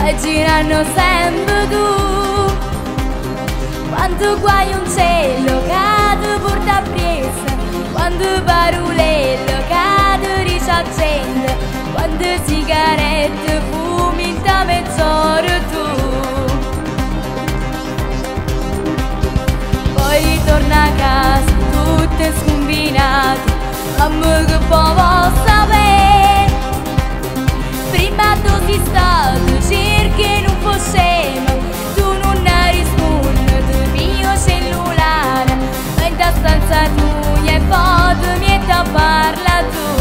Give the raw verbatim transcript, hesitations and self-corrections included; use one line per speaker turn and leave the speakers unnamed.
fai girando sempre tu. Quando guai un cielo che ti porta presa, quando parolello che ti risaccende, quando sigarette fumi in te mezz'ora tu. Poi ritorna a casa tutte scombinate, mamma che poi vuol sapere. Prima tu sei stato, cerchi non fossimo, tu non rispondi del mio cellulare, ma in ta stanza tua e poi mi parla tu.